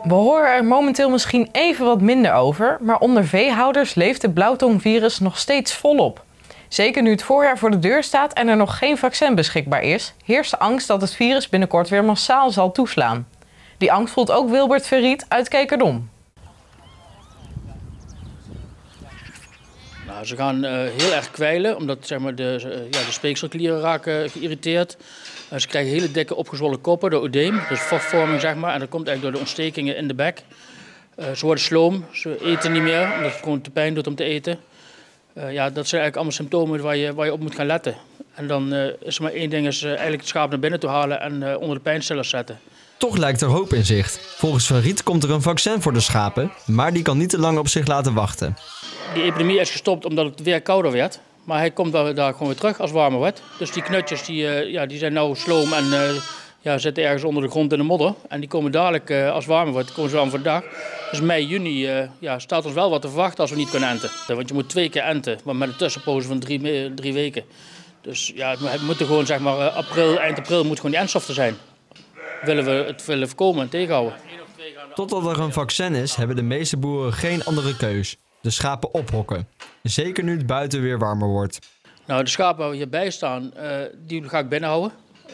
We horen er momenteel misschien even wat minder over, maar onder veehouders leeft het blauwtongvirus nog steeds volop. Zeker nu het voorjaar voor de deur staat en er nog geen vaccin beschikbaar is, heerst de angst dat het virus binnenkort weer massaal zal toeslaan. Die angst voelt ook Wilbert Verriet uit Kekerdom. Nou, ze gaan heel erg kwijlen, omdat zeg maar, de speekselklieren raken geïrriteerd. Ze krijgen hele dikke opgezwollen koppen, de oedeem, dus vochtvorming zeg maar. En dat komt eigenlijk door de ontstekingen in de bek. Ze worden sloom, ze eten niet meer, omdat het gewoon te pijn doet om te eten. Dat zijn eigenlijk allemaal symptomen waar je op moet gaan letten. En dan is er maar één ding, is eigenlijk het schaap naar binnen toe halen en onder de pijnstillers zetten. Toch lijkt er hoop in zicht. Volgens Verriet komt er een vaccin voor de schapen, maar die kan niet te lang op zich laten wachten. Die epidemie is gestopt omdat het weer kouder werd. Maar hij komt daar gewoon weer terug als het warmer wordt. Dus die knutjes die zijn nou sloom en zitten ergens onder de grond in de modder. En die komen dadelijk, als het warmer wordt, komen ze aan voor de dag. Dus mei, juni staat ons wel wat te verwachten als we niet kunnen enten. Want je moet 2 keer enten, maar met een tussenpoze van 3 weken. Dus het moet er gewoon, zeg maar, eind april moet gewoon die entstof er zijn. Willen we het voorkomen en tegenhouden. Totdat er een vaccin is, hebben de meeste boeren geen andere keus. De schapen ophokken. Zeker nu het buiten weer warmer wordt. Nou, de schapen waar we hierbij staan, die ga ik binnenhouden.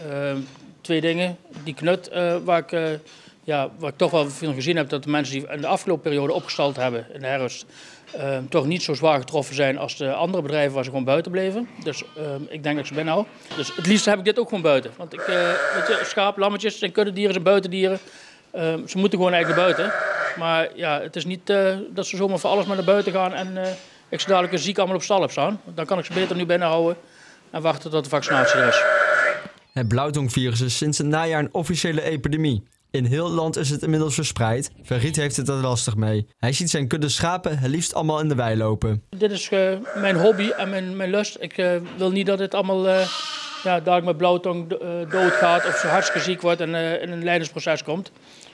2 dingen. Die knut waar ik toch wel veel gezien heb, dat de mensen die in de afgelopen periode opgestald hebben in de herfst, toch niet zo zwaar getroffen zijn als de andere bedrijven waar ze gewoon buiten bleven. Dus ik denk dat ik ze binnenhoud. Dus het liefst heb ik dit ook gewoon buiten. Want schaap, lammetjes zijn kuddedieren, zijn buitendieren. Ze moeten gewoon eigenlijk naar buiten. Maar ja, het is niet dat ze zomaar voor alles maar naar buiten gaan en ik ze dadelijk ziek allemaal op stal heb staan. Dan kan ik ze beter nu binnenhouden en wachten tot de vaccinatie er is. Het blauwtongvirus is sinds het najaar een officiële epidemie. In heel het land is het inmiddels verspreid. Verriet heeft het er lastig mee. Hij ziet zijn kudde schapen het liefst allemaal in de wei lopen. Dit is mijn hobby en mijn lust. Ik wil niet dat het allemaal dadelijk met blauwtong doodgaat of ze hartstikke ziek wordt en in een lijdensproces komt.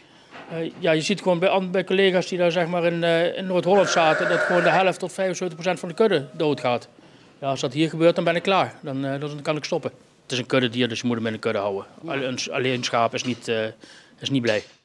Je ziet gewoon bij collega's die daar zeg maar in Noord-Holland zaten, dat gewoon de helft tot 75% van de kudde doodgaat. Ja, als dat hier gebeurt, dan ben ik klaar. Dan kan ik stoppen. Het is een kuddedier, dus je moet hem in een kudde houden. Alleen een schaap is niet blij.